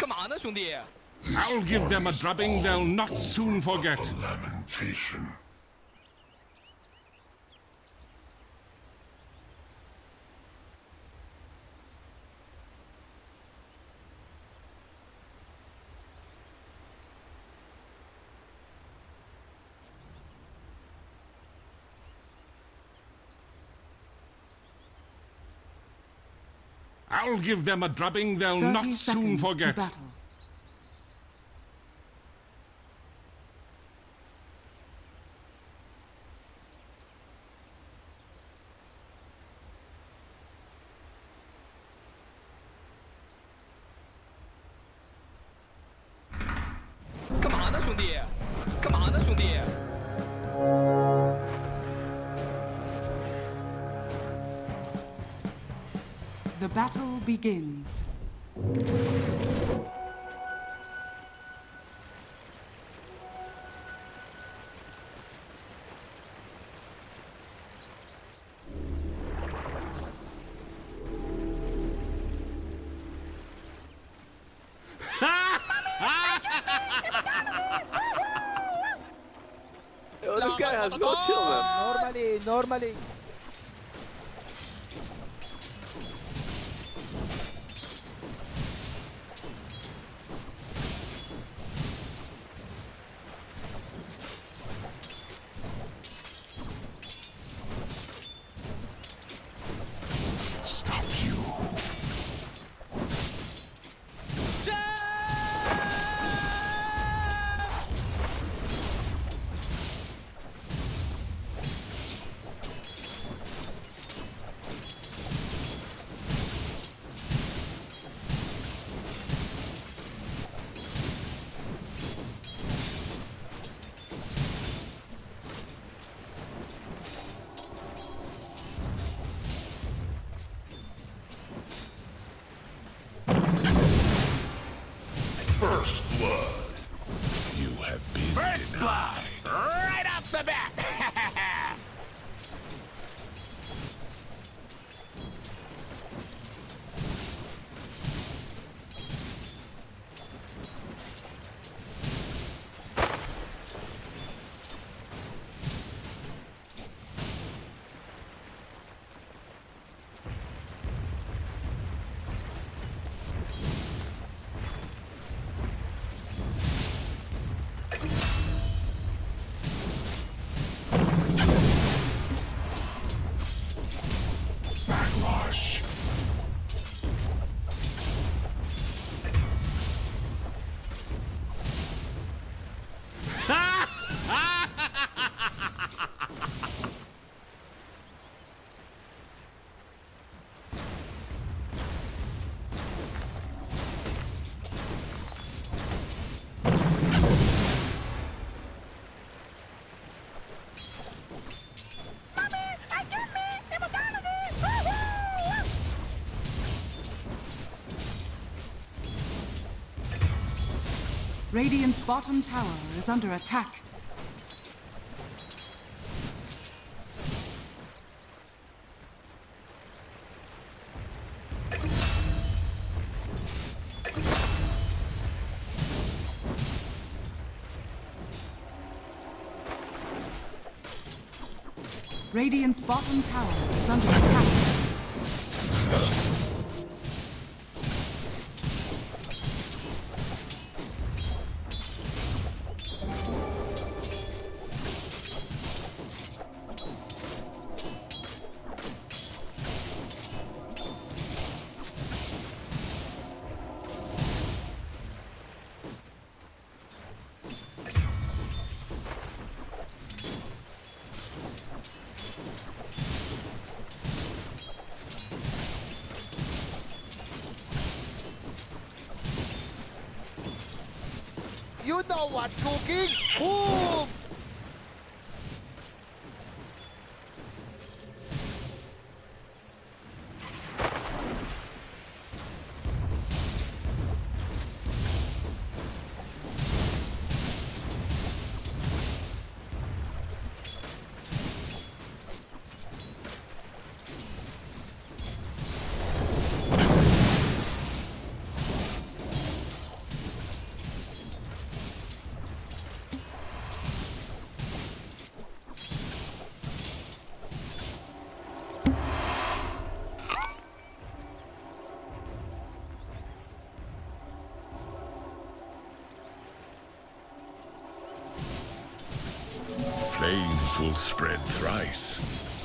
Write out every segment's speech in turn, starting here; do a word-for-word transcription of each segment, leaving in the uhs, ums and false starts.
干嘛呢，兄弟？ I'll give them a drubbing they'll not soon forget. Lamentation. I'll give them a drubbing they'll not soon forget. The battle begins. Yo, this guy has no chill, man. Normally, normally. Stop you. First blood. You have been First denied. blood, right off the bat. Backwash. Radiant's bottom tower is under attack. Radiant's bottom tower is under attack. You know what's cooking? Boom! This will spread thrice.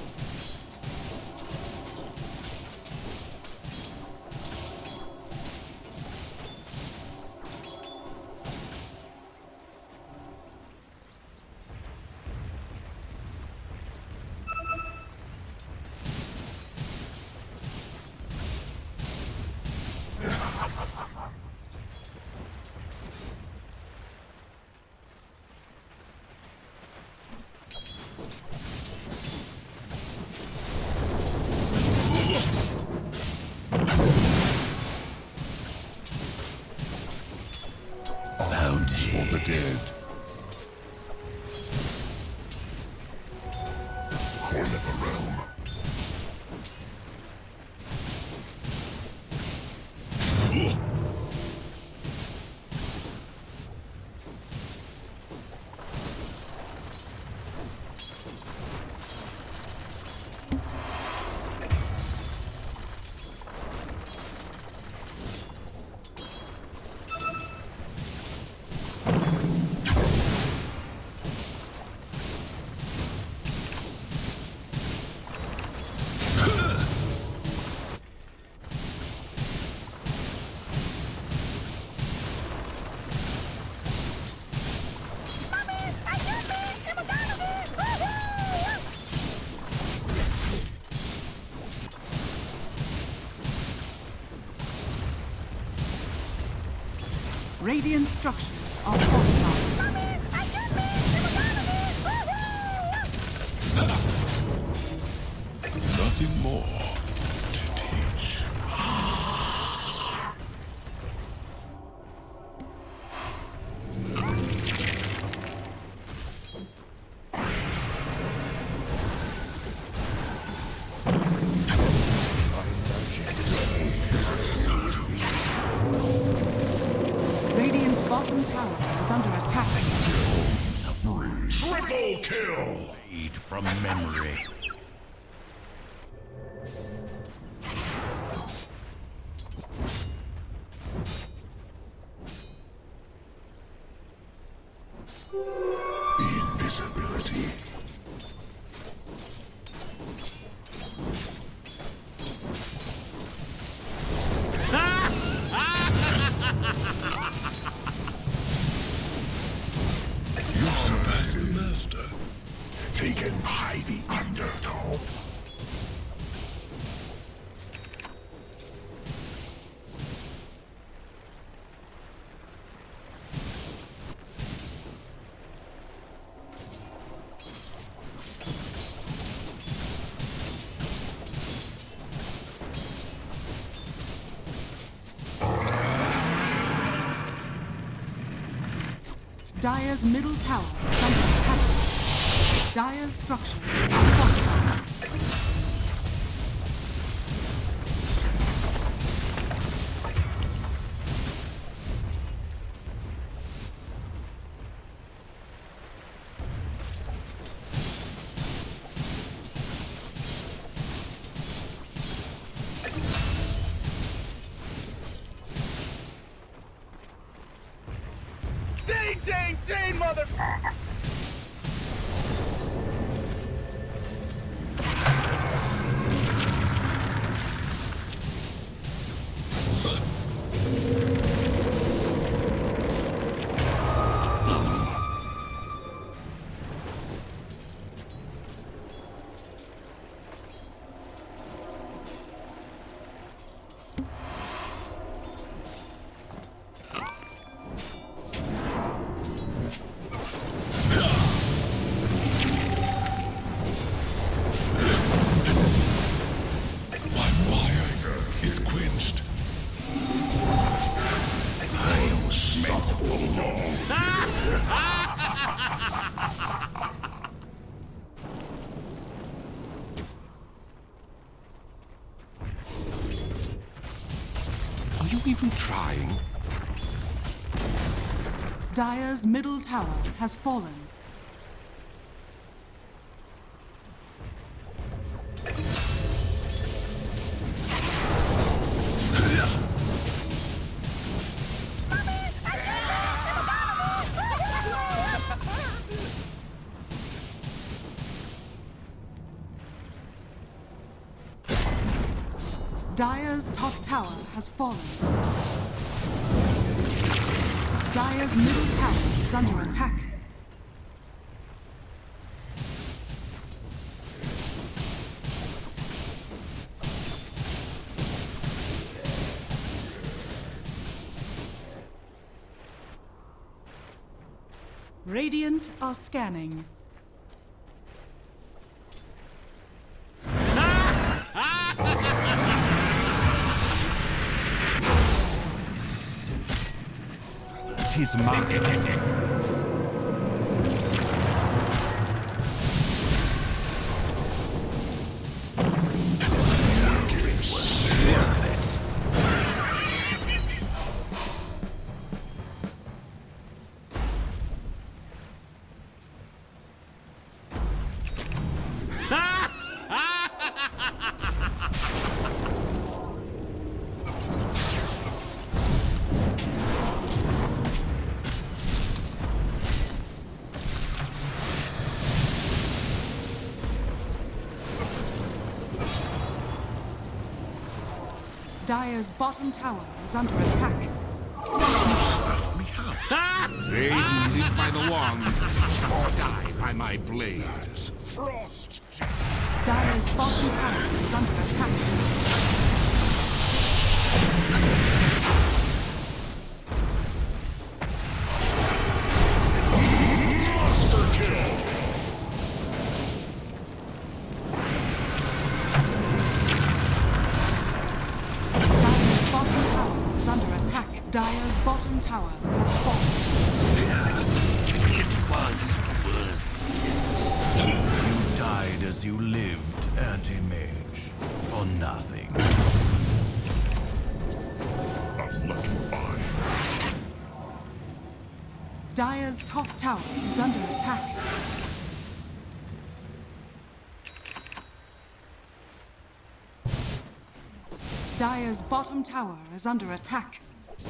For the dead. Horn of the realm. Radiant structures are fortified. Nothing more to teach. Radiant's bottom tower is under attack. Triple kill! Read from memory. Invisibility. You surpassed the master. Taken by the undertow. Dire's middle tower is under attack. Dire's structures are fortified. Ding, ding, ding, mother... Are you even trying? Dire's middle tower has fallen. Dire's top tower has fallen. Dire's middle tower is under attack. Radiant are scanning. It is mine. Dire's bottom tower is under attack. They who live by the wand or die by my blades. Frost! Dire's bottom tower is under attack. Monster kill! Dire's bottom tower is under attack. Dire's bottom tower has fallen. It was worth it. You died as you lived, anti-mage, for nothing. Unlucky find. Dire's top tower is under attack. Dire's bottom tower is under attack.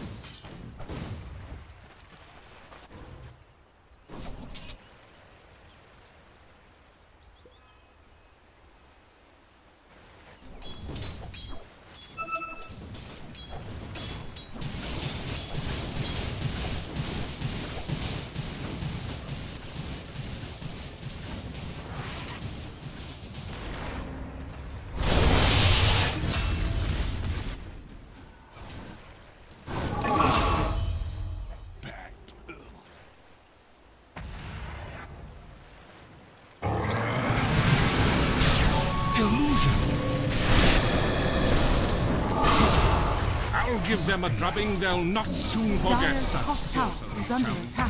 I'll give them a drubbing they'll not soon forget. Dire's top tower is under attack.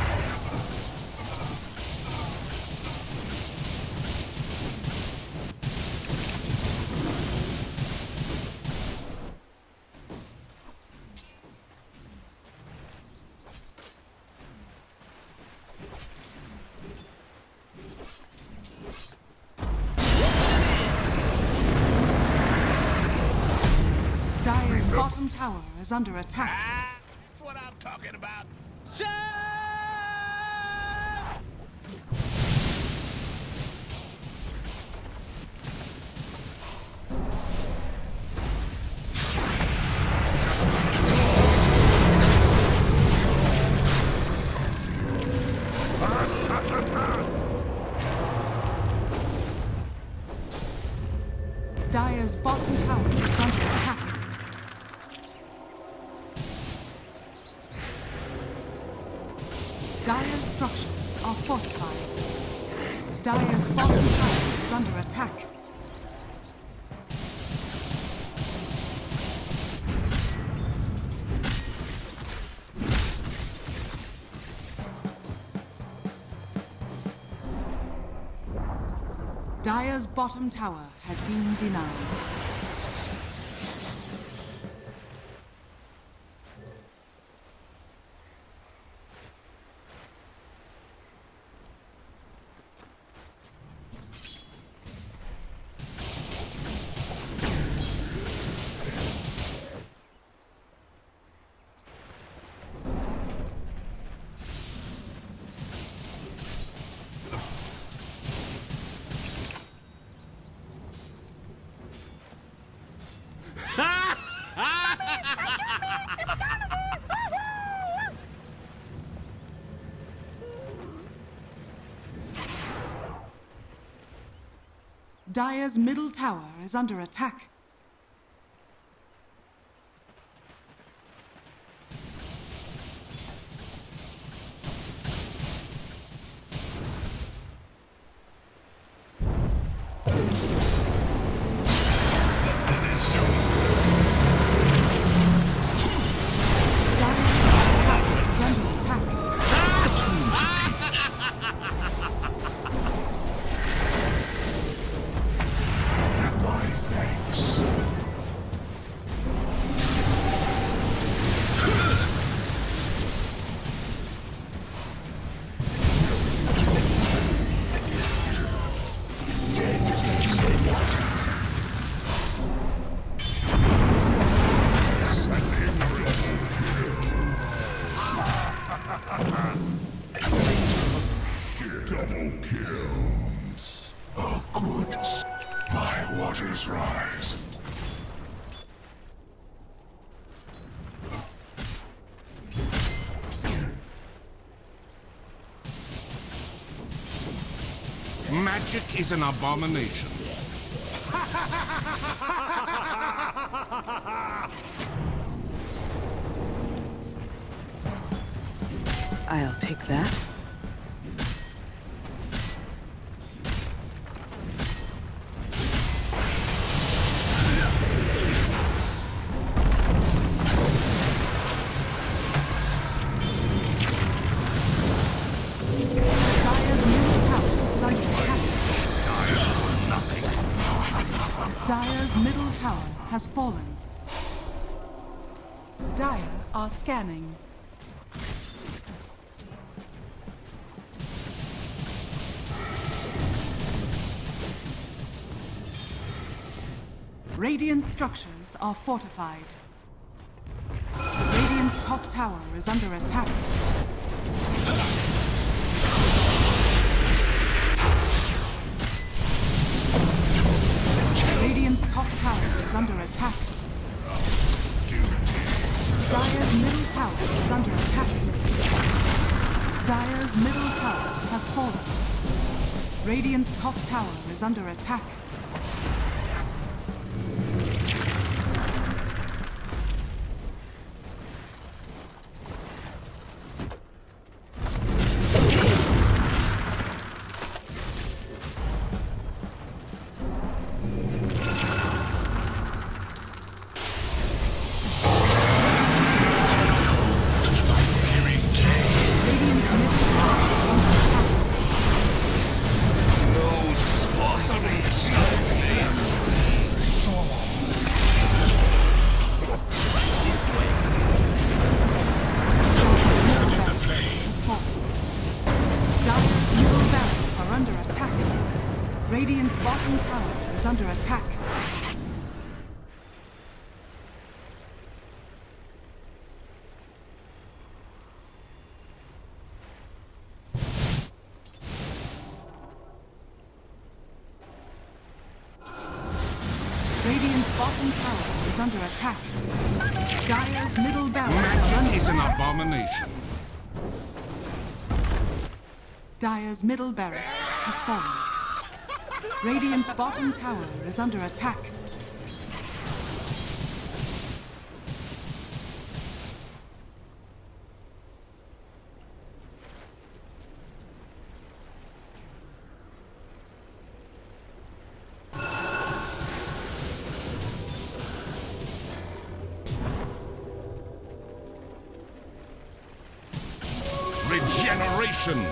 Dire's bottom tower is under attack. Ah, that's what I'm talking about. Shut! Dire's bottom tower is under attack. Dire's structures are fortified. Dire's bottom tower is under attack. Dire's bottom tower has been denied. Dire's middle tower is under attack. Double kills. Oh, good. My waters rise. Magic is an abomination. I'll take that. Dire's middle tower has fallen. Dire are scanning. Radiant structures are fortified. Radiant's top tower is under attack. Radiant's top tower is under attack. Dire's middle tower is under attack. Dire's middle tower has fallen. Radiant's top tower is under attack. Radiant's bottom tower is under attack. Radiant's bottom tower is under attack. Dire's middle barracks are under Magic is an attack. abomination. Dire's middle barracks has fallen. Radiant's bottom tower is under attack. Regeneration!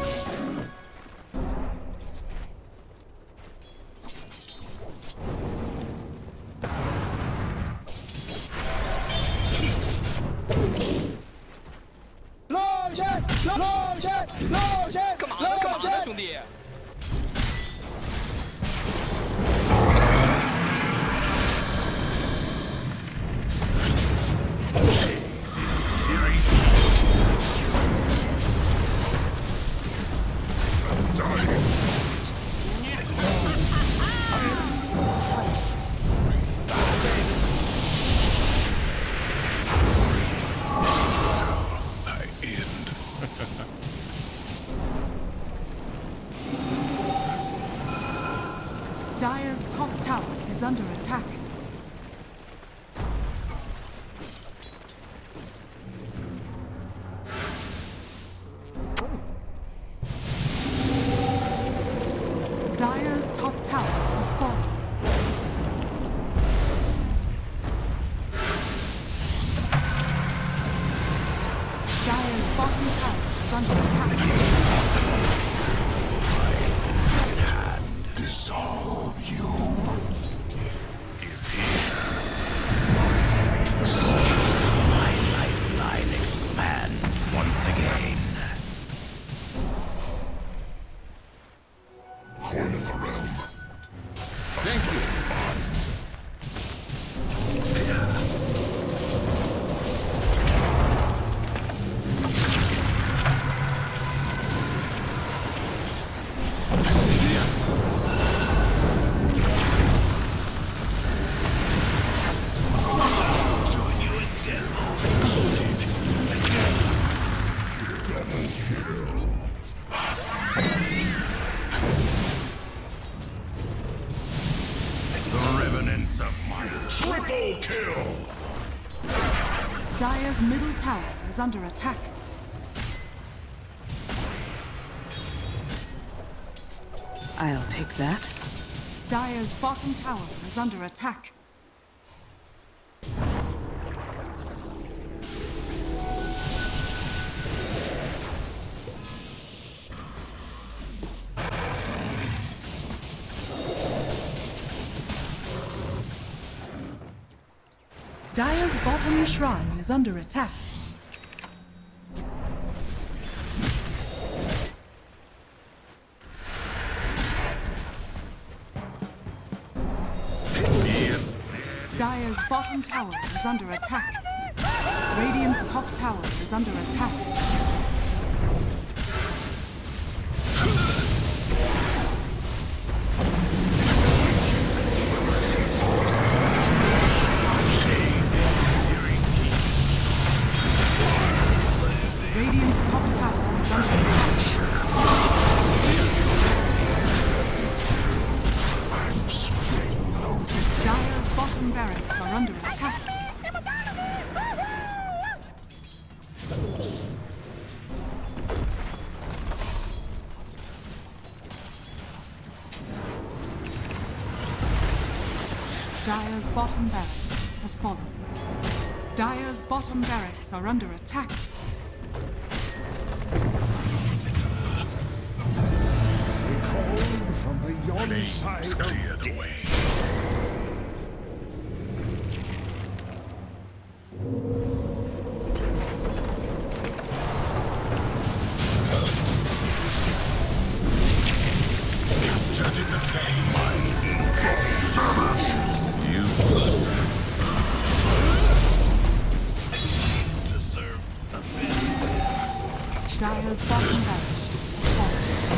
Dire's top tower is under attack. Dire's top tower has fallen. Dire's bottom tower is under attack. Dissolve you. This is it. My lifeline expands once again. Coin of the realm. Thank you. Triple kill! Dire's middle tower is under attack. I'll take that. Dire's bottom tower is under attack. Dire's bottom shrine is under attack. Dire's bottom tower is under attack. Radiant's top tower is under attack. Radiant's top tower is under attack. I'm spring loaded. Dire's bottom barracks are under attack. Dire's bottom barracks has fallen. Dire's bottom barracks are under attack. From the yon side of Clear the way. captured in the flame. You Deserve a Dire's bottom barracks has fallen.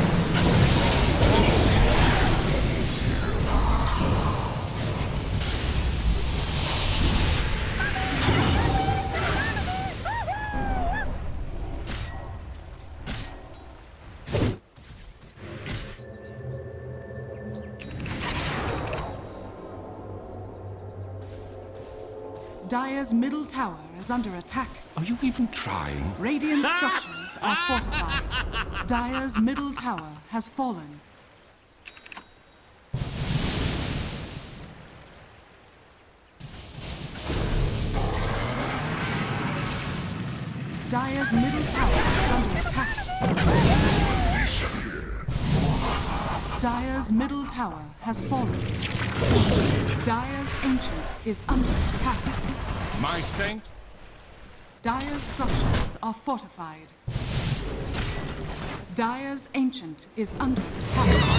Dire's middle tower is under attack. Are you even trying? Radiant structures are fortified. Dire's middle tower has fallen. Dire's middle tower is under attack. Dire's middle tower has fallen. Dire's ancient is under attack. My thanks. Dire's structures are fortified. Dire's ancient is under attack.